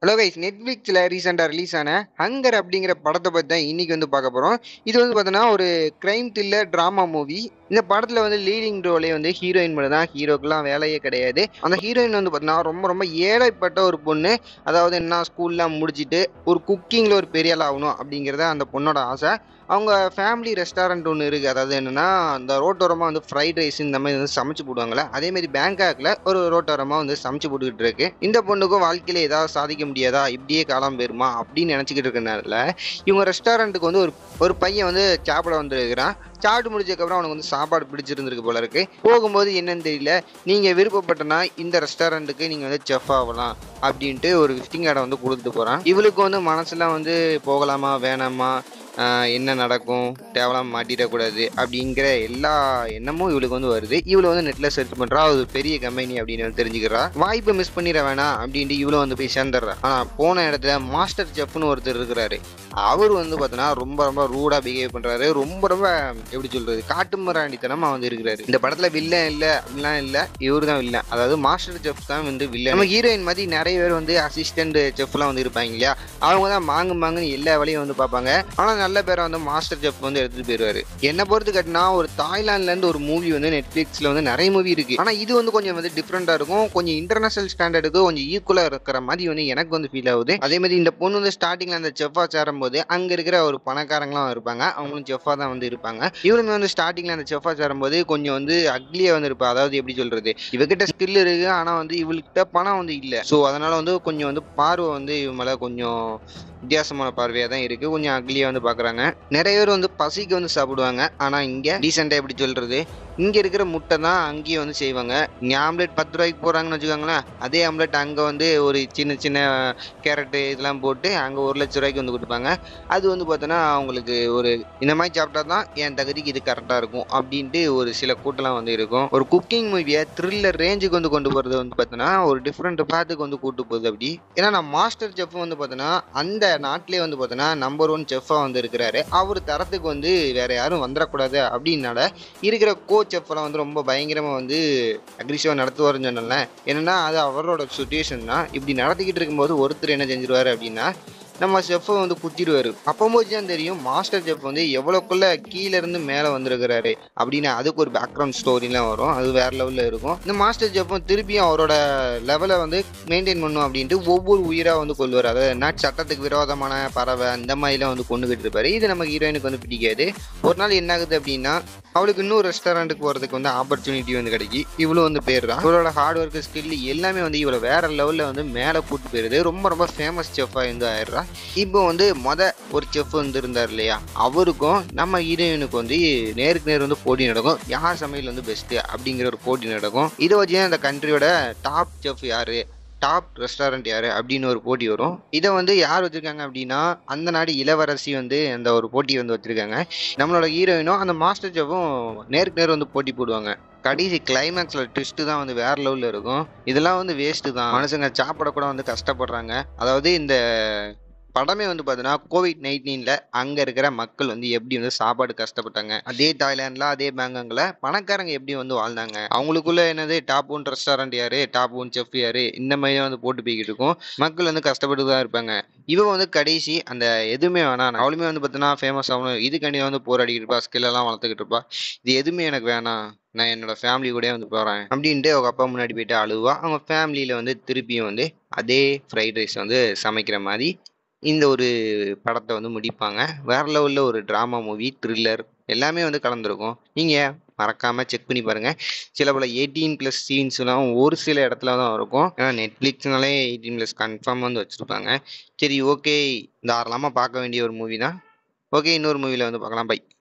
Hello guys, நெட்ஃப்ளிக்ஸில் ரீசெண்டாக release ஆன ஹங்கர் அப்படிங்கிற படத்தை பற்றி தான் இன்னைக்கு வந்து பார்க்க போகிறோம். இது வந்து பார்த்தோன்னா ஒரு கிரைம் த்ரில்லர் ட்ராமா மூவி. இந்த படத்தில் வந்து லீடிங் ரோலே வந்து ஹீரோயின் மட்டும் தான். ஹீரோக்கெல்லாம் வேலையே கிடையாது. அந்த ஹீரோயின் வந்து பார்த்தோன்னா ரொம்ப ரொம்ப ஏழைப்பட்ட ஒரு பொண்ணு. அதாவது என்ன, ஸ்கூல்லாம் முடிச்சுட்டு ஒரு குக்கிங்கில் ஒரு பெரிய ஆள் ஆகணும் அப்படிங்கிறத அந்த பொண்ணோட ஆசை. அவங்க ஃபேமிலி ரெஸ்டாரண்ட் ஒன்று இருக்குது. அதாவது என்னென்னா, அந்த ரோட்டோரமாக வந்து ஃப்ரைட் ரைஸ் இந்த மாதிரி வந்து சமைச்சு போடுவாங்களே, அதேமாதிரி பேங்காக்கில் ஒரு ரோட்டோரமாக வந்து சமைச்சு போட்டுக்கிட்டு இருக்கு. இந்த பொண்ணுக்கும் வாழ்க்கையில் ஏதாவது சாதிக்க முடியாதா, இப்படியே காலம் போயிருமா அப்படின்னு நினச்சிக்கிட்டு இருக்க நேரத்தில் இவங்க ரெஸ்டாரண்ட்டுக்கு வந்து ஒரு பையன் வந்து சாப்பிட வந்துருக்கிறான். சாப்பிட்டு முடிச்சதுக்கப்புறம் அவனுக்கு வந்து சாப்பாடு பிடிச்சிருந்துருக்கு போல இருக்கு. போகும்போது என்னன்னு தெரியல, நீங்கள் விருப்பப்பட்டனா இந்த ரெஸ்டாரண்ட்டுக்கு நீங்கள் வந்து செஃப் ஆகலாம் அப்படின்ட்டு ஒரு விசிட்டிங் கார்டை வந்து கொடுத்துட்டு போகிறான். இவளுக்கு வந்து மனசுலாம் வந்து போகலாமா வேணாமா, என்ன நடக்கும், தேவலாம் மாட்டிடக்கூடாது அப்படிங்கிற எல்லா எண்ணமும் இவளுக்கு வந்து வருது. இவளை வந்து நெட்டில் சர்ச் பண்ணுறா. அது பெரிய கம்பெனி அப்படின்னு வந்து தெரிஞ்சுக்கிறா. வாய்ப்பை மிஸ் பண்ணிட வேணாம் அப்படின்ட்டு இவ்வளோ வந்து போய் சேர்ந்துடுறா. ஆனால் போன இடத்துல மாஸ்டர் செஃப்னு ஒருத்தர் இருக்கிறாரு. அவர் வந்து பார்த்தோன்னா ரொம்ப ரொம்ப ரூடாக பிஹேவ் பண்ணுறாரு. ரொம்ப ரொம்ப எப்படி சொல்கிறது, காட்டுமிராண்டித்தனமாக வந்து இருக்கிறாரு. இந்த படத்தில் வில்லன் இல்லை அப்படிலாம் இல்லை, இவர் தான் வில்லன். அதாவது மாஸ்டர் செஃப் தான் வந்து வில்லன். நம்ம ஹீரோயின் மாதிரி நிறைய பேர் வந்து அசிஸ்டன்ட் செஃப்லாம் வந்து இருப்பாங்க இல்லையா, அவங்க தான் மாங்குன்னு எல்லா வேலையும் வந்து பார்ப்பாங்க. ஆனால் நல்ல பேரை வந்து மாஸ்டர் செஃப் வந்து எடுத்துட்டு போயிடுவாரு. என்ன பொறுத்து கட்டினா ஒரு தாய்லாந்துலேருந்து ஒரு மூவி வந்து நெட்ஃப்ளிக்ஸில் வந்து நிறைய மூவி இருக்கு. ஆனால் இது வந்து கொஞ்சம் வந்து டிஃப்ரெண்டாக இருக்கும். கொஞ்சம் இன்டர்நேஷனல் ஸ்டாண்டர்டுக்கு கொஞ்சம் ஈக்குவலாக இருக்கிற மாதிரி வந்து எனக்கு வந்து ஃபீல் ஆகுது. அதே மாதிரி இந்த பொண்ணு வந்து ஸ்டார்டிங்கில் அந்த செஃப்பாக சேரும்போது அங்கே இருக்கிற ஒரு பணக்காரங்களாம் இருப்பாங்க. அவங்களும் செஃப்பாக தான் வந்து இருப்பாங்க. இவருமே வந்து ஸ்டார்டிங்கில் அந்த செஃப்பாக சேரும்போது கொஞ்சம் வந்து அக்லியாக வந்து இருப்பா. அதாவது எப்படி சொல்றது, இவகிட்ட ஸ்கில் இருக்கு, ஆனால் வந்து இவள்கிட்ட பணம் வந்து இல்லை. ஸோ அதனால வந்து கொஞ்சம் வந்து பார்வை வந்து இவங்க மேலே கொஞ்சம் வித்தியாசமான பார்வையாக தான் இருக்கு. கொஞ்சம் அக்லியாக வந்து பார்க்குறாங்க. நிறைய பேர் வந்து பசிக்கு வந்து சாப்பிடுவாங்க. ஆனால் இங்கே டீசெண்டாக எப்படி சொல்கிறது, இங்கே இருக்கிற முட்டை தான் அங்கேயும் வந்து செய்வாங்க. இங்கே ஆம்லெட் 10 ரூபாய்க்கு போகிறாங்கன்னு வச்சுக்கோங்களேன், அதே ஆம்லெட் அங்கே வந்து ஒரு சின்ன சின்ன கேரட்டு இதெல்லாம் போட்டு அங்கே 1,00,000 வந்து கொடுப்பாங்க. அது வந்து பார்த்தோன்னா அவங்களுக்கு ஒரு இந்த மாதிரி சாப்பிட்டா தான் என் தகுதிக்கு இது கரெக்டாக இருக்கும் அப்படின்ட்டு ஒரு சில கூட்டம்லாம் வந்து இருக்கும். ஒரு குக்கிங் மூவியை த்ரில்லர் ரேஞ்சுக்கு வந்து கொண்டு போகிறது வந்து பார்த்தோன்னா ஒரு டிஃப்ரெண்ட் பாத்துக்கு வந்து கூட்டு போகுது அப்படி. ஏன்னா நான் மாஸ்டர் செஃப் வந்து பார்த்தோன்னா அந்த நாட்டிலே வந்து பார்த்தோன்னா நம்பர் 1 செஃப்பாக வந்து இருக்கிறாரு. அவர் தரத்துக்கு வந்து வேற யாரும் வந்துடக்கூடாது அப்படின்னால இருக்கிற செஃப் எல்லாம் வந்து ரொம்ப பயங்கரமா வந்து அக்ரிசிவா நடத்துவாருன்னு சொன்னல. என்னன்னா அது அவரோட சுச்சுவேஷன் தான். இப்படி நடத்திக்கிட்டு இருக்கும்போது ஒருத்தர் என்ன செஞ்சிருவாரு அப்படின்னா, நம்ம செஃப்பை வந்து குத்திடுவாரு. அப்போது தான் தெரியும் மாஸ்டர் செஃப் வந்து எவ்வளோக்குள்ள கீழே இருந்து மேலே வந்திருக்கிறாரு அப்படின்னு. அதுக்கு ஒரு பேக்ரவுண்ட் ஸ்டோரிலாம் வரும். அது வேற லெவலில் இருக்கும். இந்த மாஸ்டர் செஃப்பும் திருப்பியும் அவரோட லெவலை வந்து மெயின்டைன் பண்ணும் அப்படின்ட்டு ஒவ்வொரு உயிராக வந்து கொள்வார். அதாவது என்ன சட்டத்துக்கு விரோதமான பறவை அந்த மாதிரிலாம் வந்து கொண்டுகிட்டு இருப்பாரு. இது நம்ம ஹீரோயினுக்கு வந்து பிடிக்காது. ஒரு நாள் என்ன ஆகுது அப்படின்னா, அவளுக்கு இன்னும் ரெஸ்டாரண்ட்டுக்கு போகிறதுக்கு வந்து ஆப்பர்ச்சுனிட்டி வந்து கிடைக்கி. இவ்வளோ வந்து போயிடுறான். இவளோட ஹார்ட் ஒர்க் ஸ்கில் எல்லாமே வந்து இவ்வளோ வேற லெவலில் வந்து மேலே கூட்டு போயிருது. ரொம்ப ரொம்ப ஃபேமஸ் செஃப்பாக வந்து ஆயிடுறா. இப்போ வந்து ஒரு செஃப் வந்து இருந்தார் இல்லையா, அவருக்கும் நம்ம ஹீரோயினுக்கு வந்து நேருக்கு நேர் வந்து போட்டி நடக்கும். யார் சமையல் வந்து பெஸ்ட்டு அப்படிங்கிற ஒரு போட்டி நடக்கும். இதை வச்சு அந்த கண்ட்ரியோட டாப் செஃப் யாரு, டாப் ரெஸ்டாரண்ட் யாரு அப்படின்னு ஒரு போட்டி வரும். இதை வந்து யார் வச்சிருக்காங்க அப்படின்னா, அந்த நாடு இளவரசி வந்து அந்த ஒரு போட்டி வந்து வச்சிருக்காங்க. நம்மளோட ஹீரோயினும் அந்த மாஸ்டர் செஃப்பும் நேருக்கு நேர் வந்து போட்டி போடுவாங்க. கடைசி கிளைமேக்ஸ்ல ட்விஸ்ட் தான் வந்து வேற லெவலில் இருக்கும். இதெல்லாம் வந்து வேஸ்ட்டு தான். மனுஷங்க சாப்பிட கூட வந்து கஷ்டப்படுறாங்க. அதாவது இந்த படமே வந்து பார்த்தீங்கன்னா COVID-19 அங்கே இருக்கிற மக்கள் வந்து எப்படி வந்து சாப்பாடு கஷ்டப்பட்டாங்க, அதே தாய்லாண்டில் அதே பேங்காங்கில் பணக்காரங்க எப்படி வந்து வாழ்ந்தாங்க, அவங்களுக்குள்ள என்னது டாப் 1 ரெஸ்டாரண்ட் யாரு, டாப் 1 செஃப் யாரு, இந்த மாதிரி வந்து போட்டு போய்கிட்டு இருக்கும். மக்கள் வந்து கஷ்டப்பட்டு தான் இருப்பாங்க. இவன் வந்து கடைசி அந்த எதுவுமே வேணாம், அவளுமே வந்து பார்த்தீங்கன்னா ஃபேமஸ் ஆகணும், இதுக்காண்டி வந்து போராடிக்கிட்டு இருப்பா, ஸ்கில்லெல்லாம் வளர்த்துக்கிட்டு இருப்பா. இது எதுவுமே எனக்கு வேணாம், நான் என்னோட ஃபேமிலி கூட வந்து போகிறேன் அப்படின்ட்டு அவங்க அப்பா முன்னாடி போயிட்டு அழுவா. அவங்க ஃபேமிலியில் வந்து திருப்பியும் வந்து அதே ஃப்ரைட் ரைஸ் வந்து சமைக்கிற மாதிரி இந்த ஒரு படத்தை வந்து முடிப்பாங்க. வேற லெவலில் ஒரு ட்ராமா மூவி, த்ரில்லர் எல்லாமே வந்து கலந்துருக்கும். நீங்கள் மறக்காமல் செக் பண்ணி பாருங்கள். சில பல 18+ சீன்ஸ்லாம் ஒரு சில இடத்துல தான் இருக்கும். ஏன்னா நெட்ஃப்ளிக்ஸ்னாலே 18+ கன்ஃபார்ம் வந்து வச்சுருப்பாங்க. சரி, ஓகே, தாராளமாக பார்க்க வேண்டிய ஒரு மூவி தான். ஓகே, இன்னொரு மூவியில் வந்து பார்க்கலாம். பை.